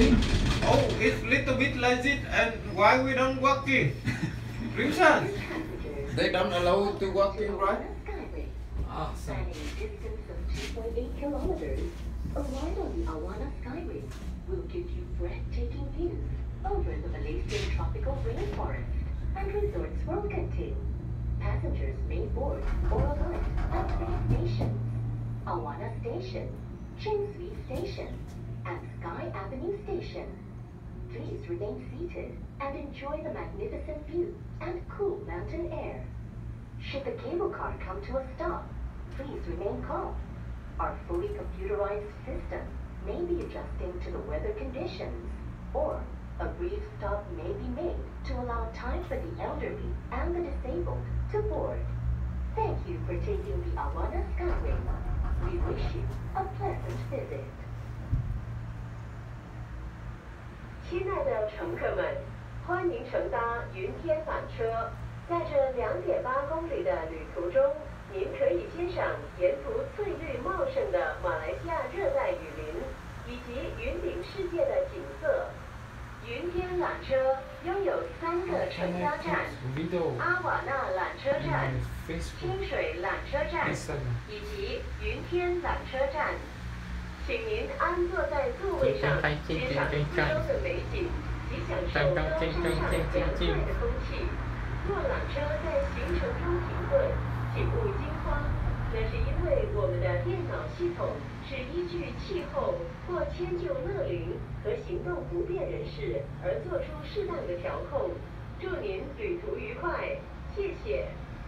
Oh, it's little bit like it, and why we don't walk in? Crimson, they don't allow to walk in, right? Awesome. At a distance of 2.8 kilometers, a ride on the Awana Skyway will give you breathtaking views over the Malaysian tropical rainforest and resorts from Genting. Passengers may board or alight at 3 stations: Awana Station, Chin Sui Station, and Sky Avenue Station. Please remain seated and enjoy the magnificent view and cool mountain air. Should the cable car come to a stop, please remain calm. Our fully computerized system may be adjusting to the weather conditions, or a brief stop may be made to allow time for the elderly and the disabled to board. Thank you for taking the Awana Skyway. We wish you a pleasant visit. 亲爱的乘客们，欢迎乘搭云天缆车。在这2.8公里的旅途中，您可以欣赏沿途翠绿茂盛的马来西亚热带雨林，以及云顶世界的景色。云天缆车拥有3个乘搭站：阿瓦纳缆车站、清水缆车站以及云天缆车站。请您安坐在座位上，欣赏四周的美景及享受高山上凉快的空气。若缆车在行程中停顿，请勿惊慌，那是因为我们的电脑系统是依据气候或迁就乐龄和行动不便人士而做出适当的调控。祝您旅途愉快，谢谢。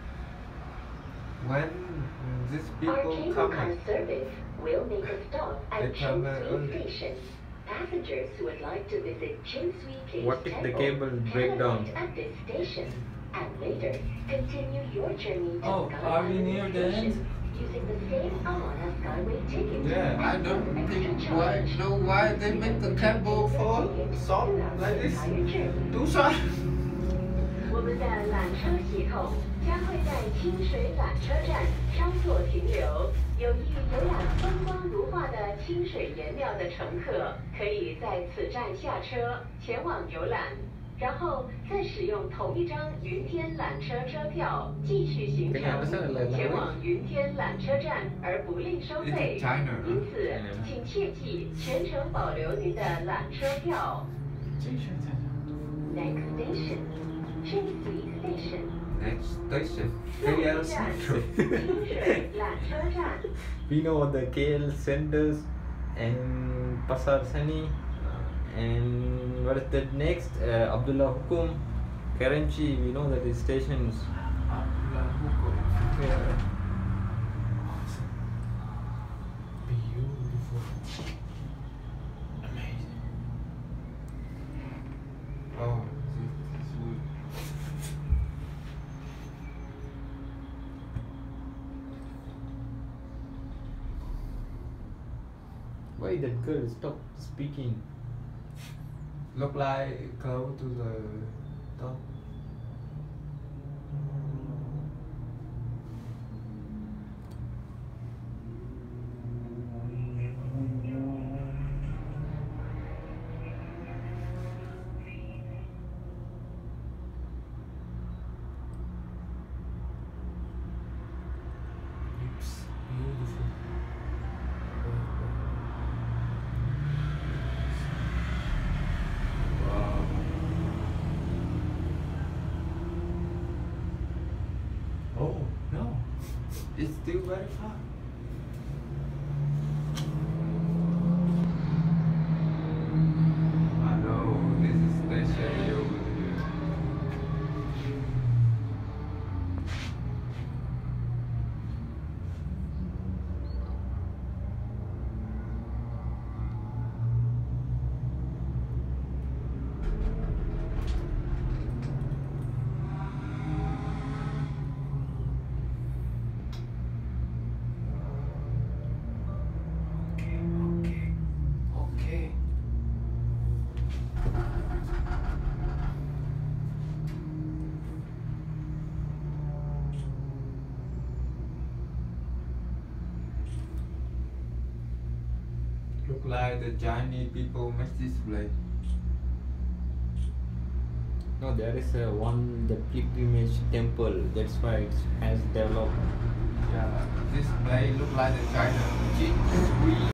When these people come, will make a stop at Chin Sui Station. Passengers who would like to visit Chin Sui Cave what if the cable break down? At this station, and later continue your journey to are we near the end? Using the same Awana Skyway ticket. Yeah, I don't know why they make the cable for short like this. Too short. 我们的缆车系统将会在清水缆车站稍作停留。有意游览风光如画的清水颜料的乘客，可以在此站下车前往游览，然后再使用同一张云天缆车车票继续行程，前往云天缆车站而不另收费。因此，请切记全程保留您的缆车票。Next station, Chin Sui Station. Next station, KL Central. We know the KL Centers and Pasar Sani, and what is that next? Abdullah Hukum, Karachi. We know that the stations. Abdullah Hukum. Yeah. Awesome. Beautiful. Amazing. Oh, this wood. Why that girl stop speaking? Look like close to the top. It's beautiful. Wow. Oh no, it's still very far. I know this is station over here. Look like the Chinese people make this play. No, there is the pilgrimage temple. That's why it has developed. Yeah, this play look like the China.